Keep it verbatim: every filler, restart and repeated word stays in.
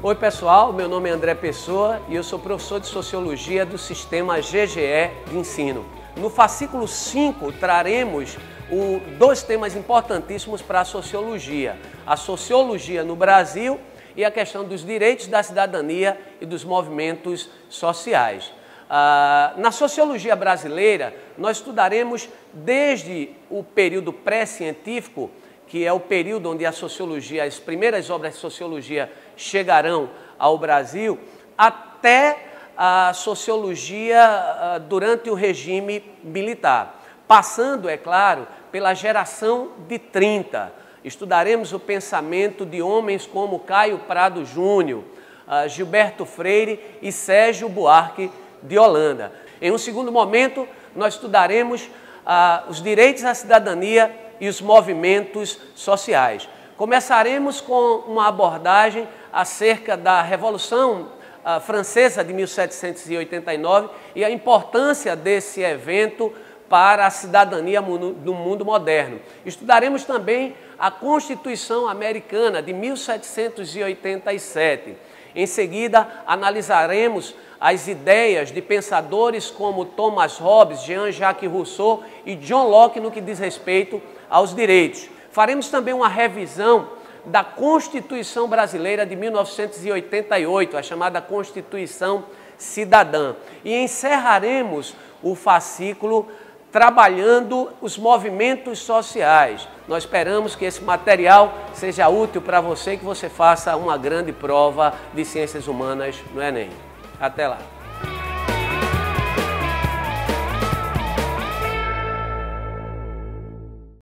Oi pessoal, meu nome é André Pessoa e eu sou professor de Sociologia do Sistema G G E de Ensino. No fascículo cinco traremos o, dois temas importantíssimos para a Sociologia. A Sociologia no Brasil e a questão dos direitos da cidadania e dos movimentos sociais. Ah, na Sociologia brasileira, nós estudaremos desde o período pré-científico, que é o período onde a sociologia, as primeiras obras de sociologia chegarão ao Brasil, até a sociologia durante o regime militar, passando, é claro, pela geração de trinta. Estudaremos o pensamento de homens como Caio Prado Júnior, Gilberto Freire e Sérgio Buarque de Holanda. Em um segundo momento, nós estudaremos os direitos à cidadania e os movimentos sociais. Começaremos com uma abordagem acerca da Revolução uh, Francesa de mil setecentos e oitenta e nove e a importância desse evento para a cidadania do mundo moderno. Estudaremos também a Constituição Americana de mil setecentos e oitenta e sete. Em seguida, analisaremos as ideias de pensadores como Thomas Hobbes, Jean-Jacques Rousseau e John Locke no que diz respeito aos direitos. Faremos também uma revisão da Constituição Brasileira de mil novecentos e oitenta e oito, a chamada Constituição Cidadã. E encerraremos o fascículo trabalhando os movimentos sociais. Nós esperamos que esse material seja útil para você e que você faça uma grande prova de Ciências Humanas no Enem. Até lá!